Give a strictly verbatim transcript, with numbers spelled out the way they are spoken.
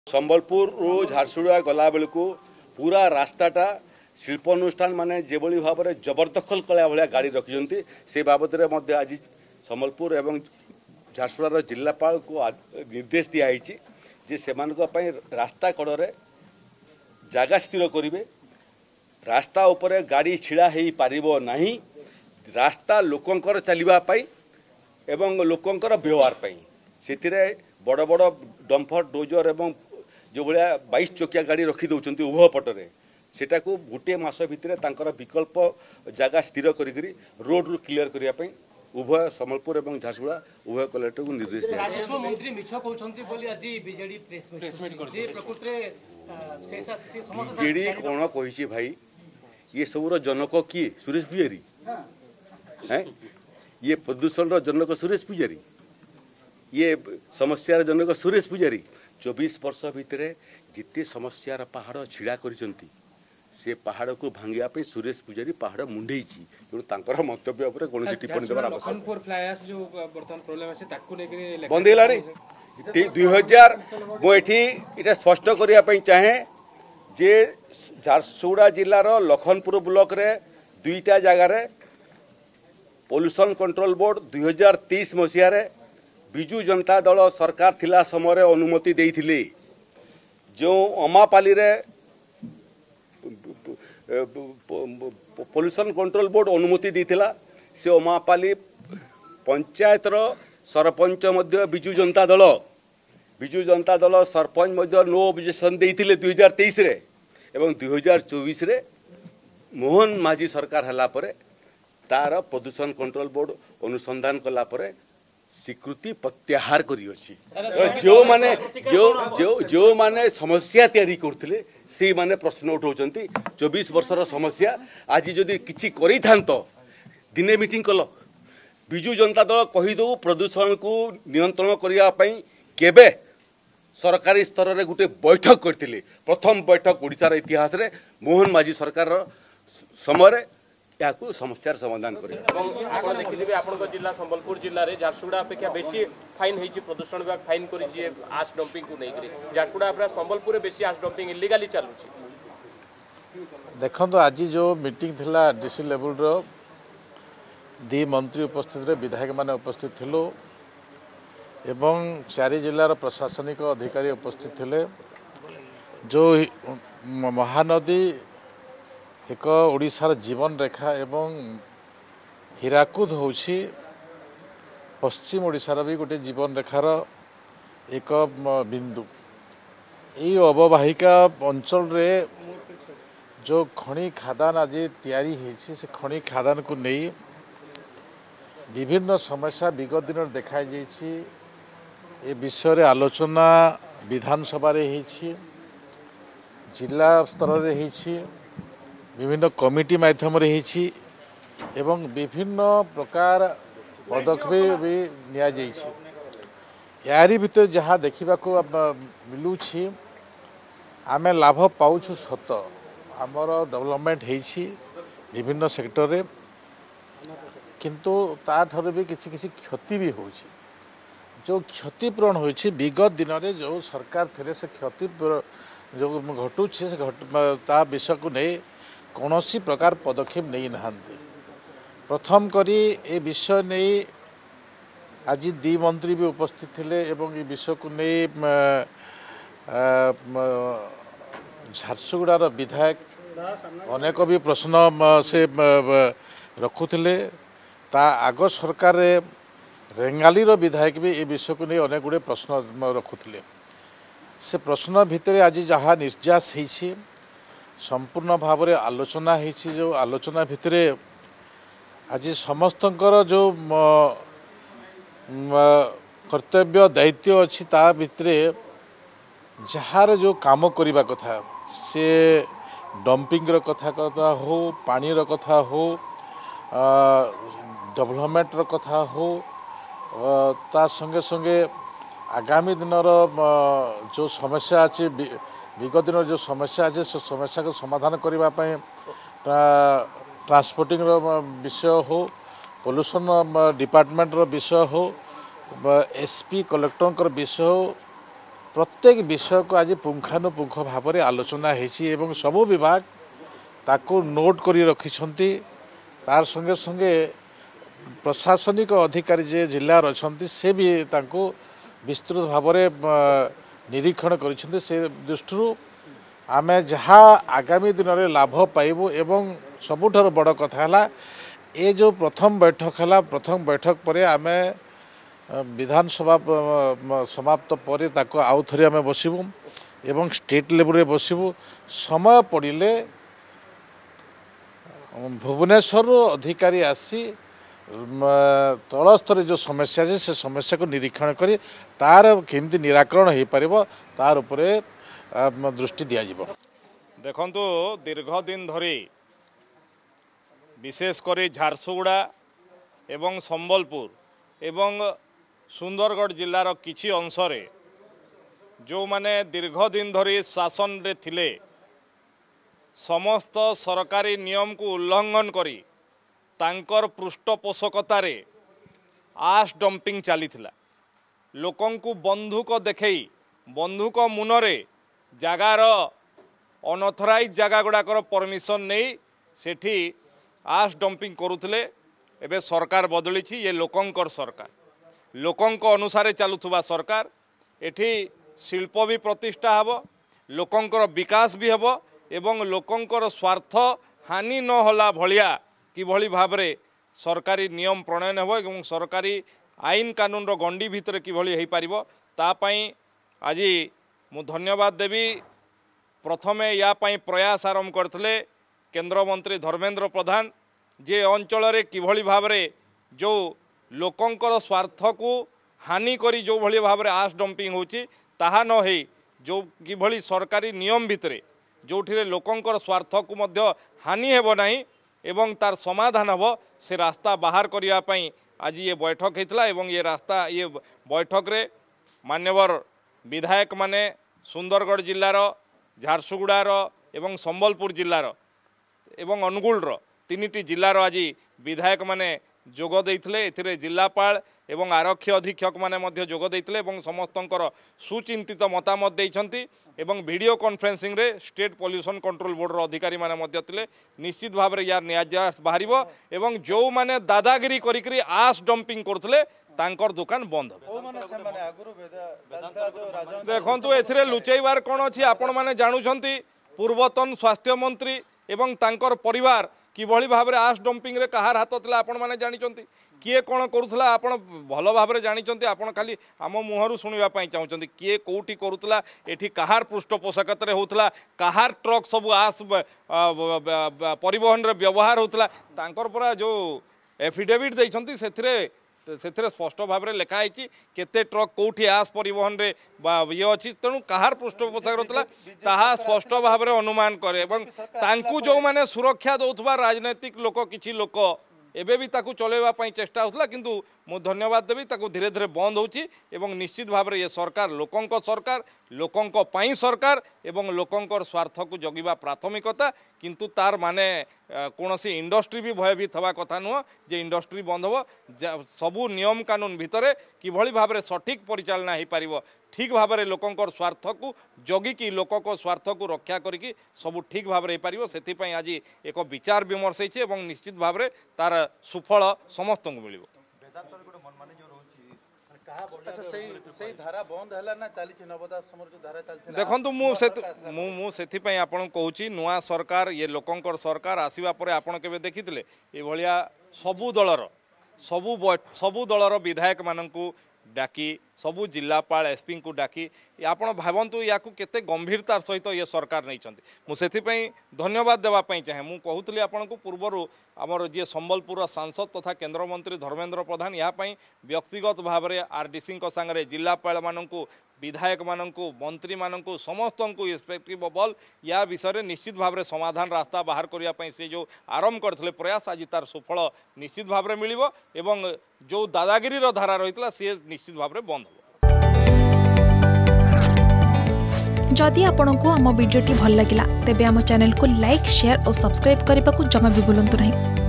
संबलपुर रू झारसुगुड़ा गला बेलू पूरा रास्ताटा शिल्पानुष्ठान माने जो भाव में जबरदखल कला भाया गाड़ी रखिंट से बाबद में आज संबलपुर एवं झारसुगुड़ार जिलापाल को निर्देश दिखाई जे से रास्ता कड़े जगह स्थिर करेंगे रास्ता उपरे गाड़ी छिड़ा हो पारिबो नहीं रास्ता लोकंकर चलवाई एवं लोकंकर व्यवहार से बड़ बड़ डम्फर डोजर एवं जो भाया बाईस चकिया गाड़ी रखी दौरान उभय पटरे सेटा को गोटे मास भितर विकल्प जगह स्थिर करी रोड रू क्लियर करने उभय संबलपुर और झारसुगुड़ा उभय कलेक्टर को निर्देश दिया। राजस्व मंत्री मिछ कहउछंती बोली आज बीजेडी प्रेस मीट जे प्रकृति से बीजेडी कोन कहिछि भाई ये सबुर जनक किए सुरेश पुजारी हैं ये प्रदूषण जनक सुरेश पुजारी ये समस्यार जनक सुरेश पुजारी चौबीस वर्ष भितर जिते समस्यार पहाड़ छिड़ा करिसंती से पहाड़ को भांगिया सुरेश पुजारी पहाड़ मुंडे तेणु मंतव्य कौन टिप्पणी देवार बंद है दुई हजार मुझे स्पष्ट करने चाहे जे झारसुगुड़ा जिलार लखनपुर ब्लॉक रे दुईटा जगार पोल्यूशन कंट्रोल बोर्ड दुई हजार तेईस मसीह विजु जनता दल सरकार थिला समय अनुमति देइथिले जो अमापाली रे पोल्यूशन कंट्रोल बोर्ड अनुमति देइथिला से अमापाली पंचायतर सरपंच मध्य विजु जनता दल विजु जनता दल सरपंच मध्य नो ऑब्जेक्शन देइथिले दुई हजार तेईस रे एवं दुई हजार चौबीस रे मोहन माझी सरकार हला परे तार प्रदूषण कंट्रोल बोर्ड अनुसंधान कला परे स्वीकृति प्रत्याहार करी जो माने जो जो जो माने समस्या तैयारी करथिले से माने प्रश्न उठाउछंती चौबीस वर्षर समस्या आज जदि किछि करि थांतो दिने मीटिंग कल विजु जनता दल कहि दो प्रदूषण को नियंत्रण करिया पई केबे सरकारी स्तर रे गुटे बैठक करथिले प्रथम बैठक ओडिसार इतिहास रे मोहन माझी सरकार समय या समस्यार समाधान देखिए आप जिला संबलपुर जिले में झारसुगुड़ा अपेक्षा बेसी फाइन होती प्रदूषण विभाग फाइन कर आश डंपिंग को लेकर झारसुगुड़ा संबलपुर बेसी आश डंपिंग इलीगाली चलुची देखो आज जो मीटिंग थिला डीसी लेवल रो दी मंत्री उपस्थित रे विधायक माने उपस्थित थिलो एवं चारि जिलार प्रशासनिक अधिकारी उपस्थित थिले जो महानदी एक ओडिशार जीवन रेखा एवं हीराकुद होछि पश्चिम ओडिशार भी गोटे जीवन रेखार एक बिंदु ये अववाहिका अंचल रे जो खनि खादान आज तैयारी होइछि से खनि खादान को नहीं विभिन्न समस्या विगत दिन देखा जाइछि ए विषय रे आलोचना विधानसभा रे होइछि जिला स्तर रे होइछि विभिन्न कमिटी माध्यम एवं विभिन्न प्रकार पदक्षेप भी यारी भीतर जहाँ देखा मिलूँ आम लाभ पाऊँ सत आमर डेवलपमेंट होइछि विभिन्न सेक्टर रे किंतु ताठर भी किसी किसी क्षति भी होइछि जो क्षतिपूरण होइछि विगत दिन में जो सरकार थे से क्षति जो घटू से ता विषय को नहीं कौन सी प्रकार पदक्षेप नहीं नहांती प्रथम करी ए विषय नहीं आज दी मंत्री भी उपस्थित थिले एवं ये विषय को नहीं झारसुगुड़ार विधायक अनेक भी प्रश्न से रखुले ता आग सरकार रेंगाली रो विधायक भी ये विषय को नहीं अनेक गुड़े प्रश्न रखुले से प्रश्न भितर आज जहाँ निर्यास होइछि संपूर्ण भाव में आलोचना होइछि जो आलोचना भितर आज समस्तंकर जो कर्तव्य दायित्व अच्छी ता भितर जार जो काम करने कथा से डंपिंग रो कथा कथा हो पानी रो कथा हो डेवलपमेंट रो कथा हो ता संगे संगे आगामी दिन जो समस्या अच्छी विगत दिन जो समस्या अच्छे से समस्या को समाधान करने ट्रांसपोर्टिंग विषय हो पोल्यूशन डिपार्टमेंट विषय हो एसपी कलेक्टर विषय हो प्रत्येक विषय को आज पुंखानुपुंख भाव में आलोचना होती सबु विभाग ताको नोट करी रखिछंती तार संगे संगे प्रशासनिक अधिकारी जे जिल्लार अछंती से भी ताको विस्तृत भाव में निरीक्षण करिछंती से दृष्टि आमे जहाँ आगामी दिन में लाभ पाइबु एवं सबुठार बड़ कथा है ये जो प्रथम बैठक है प्रथम बैठक पर आमे विधानसभा समाप्त पर ताको आउ थरे आमे बसिबु एवं स्टेट लेवल रे बसिबु समय पड़िले भुवनेश्वर अधिकारी आसी तल स्तर जो समस्या है से समस्या को निरीक्षण करी तार केमती निराकरण हो पार तार उपरे दृष्टि दिया जिवो। देखंतु दीर्घ दिन धरी विशेषकर झारसुगुड़ा एवं संबलपुर एवं सुंदरगढ़ जिलार किछि अंशरे जो माने दीर्घ दिन धरी शासन रे थिले समस्त सरकारी नियम को उल्लंघन करी तांकर पृष्ठपोषकतारे आश डंपिंग चलीथिला लोकंकु बंधुक देखई बंधुक मुनरे जगार अनऑथराइज जगह गुड़ाकर परमिशन नहीं सेठी आश डंपिंग करुथिले एबे सरकार बदली ये लोकंकर सरकार लोकंक अनुसार चलुथुबा सरकार एठी शिल्प भी प्रतिष्ठा हब लोकंकर विकास भी हब एवं लोकंकर स्वार्थ हानि न होला भलिया किभली भाबरे सरकारी नियम प्रणयन हो एवं सरकारी आईन कानून रो गंडी भितर किभली हो पारिबो ता पई आज मु धन्यवाद देवी प्रथमे या पई प्रयास आरंभ करथिले केंद्र मंत्री धर्मेंद्र प्रधान जे अंचल रे किभली भाबरे जो लोकंकर स्वार्थ को हानि करी जो भली भाबरे आश डंपिंग होची ताहा न हे जो किभली सरकारी नियम भितरे जोठिरे लोकंकर स्वार्थ को मध्य हानि हेबो नाही एवं तार समाधान हब से रास्ता बाहर करिया पई आज ये बैठक होता एवं ये रास्ता ये बैठक रे मान्यवर विधायक माने सुंदरगढ़ जिलार झारसुगुड़ार एवं संबलपुर जिलार एवं अनुगुलर तीनिटी जिलार आज विधायक माने जोग देइथिले एथिरे जिलापाल एवं आरक्षी अधीक्षक माने मध्य जोग देइथिले एवं समस्तंकर सुचिंतित मतामत देइछंती एवं वीडियो कॉन्फ्रेंसिंग रे स्टेट पॉल्यूशन कंट्रोल बोर्ड रो अधिकारी माने मध्य थिले निश्चित भाव रे यार न्याय बाहरिबो एवं जो माने दादागिरी करी करी आस डंपिंग करथिले तांकर दुकान बंद देखंतु एथिरे लुचैबार कोन अछि आपण माने जानुछंती पूर्वतन स्वास्थ्य मंत्री एवं तांकर परिवार किभली भाव में आश डंपिंग रे कहार हाथ था आपण मैंने जानते किए कौन करूला आपण भल भाव में जानते आपण खाली आम मुहर शुणापी चाहते किए कौटी करूला एठी कहार पृष्ठपोषकत होता कहार ट्रक सब आस परिवहन रे व्यवहार होता तांकर परा जो एफिडेविट देइछंती सेथिरे से स्पष्ट भाव में लिखाई केते ट्रक कौटी आस परिवहन रे ये अच्छी तेणु कहार पृष्ठपोषक होता ताहा स्पष्ट भाव में अनुमान करे एवं तांकु जो माने सुरक्षा दौथबा राजनैतिक लोक किछि लोक एबे भी ताकू चलेबा पई चेष्टा होतला किंतु मु धन्यवाद देवी ताकू धीरे धीरे बंद होची एवं निश्चित भाव में ये सरकार लोकंक सरकार लोकंक पई सरकार एवं लोकंकर स्वार्थ को जगिबा प्राथमिकता किंतु तार माने कौनसी इंडस्ट्री भी भयभीत हवा कथा नुह जे इंडस्ट्री बंद हो सबू नियम कानून भितर किभली भाव में सठिक परिचालना हो पार ठीक भाव में लोकंकर स्वार्थ को जगिकी लोक स्वार्थ को रक्षा करिकी सब ठीक भाव में हो पार से आज एक विचार विमर्श होती निश्चित भाव में तार सुफल समस्त को मिल देखु मुझे आपन कहूँ नुआ सरकार ये लोकंकर सरकार आसवा पर आपन केबे देखिथिले ए भलिया सबु दलर सबु सबु दलर विधायक माननकु डाकी सबु जिलापाल एसपी को डाकी आपण भावंतु या केते गंभीरतार सहित ये सरकार नहीं मुझे धन्यवाद देवाई चाहे मुझे कहूली आपन को पूर्वर आमर जी संबलपुर सांसद तथा केंद्र मंत्री धर्मेंद्र प्रधान यापाई व्यक्तिगत भाव में आरडीसी सांगे जिलापाल मानू विधायक मानू मंत्री मानू समस्त को रिस्पेक्टिव बल या विषय निश्चित भाव में समाधान रास्ता बाहर करने से जो आरंभ करते प्रयास आज तार सुफल निश्चित भाव में मिल एवं जो दादागिरी धारा रही सी निश्चित भाव में बंद हो। जदि आपंक आम भिडी भल लगा तेब आम चैनल को लाइक शेयर और सब्सक्राइब करने को जमा भी भूलु नहीं।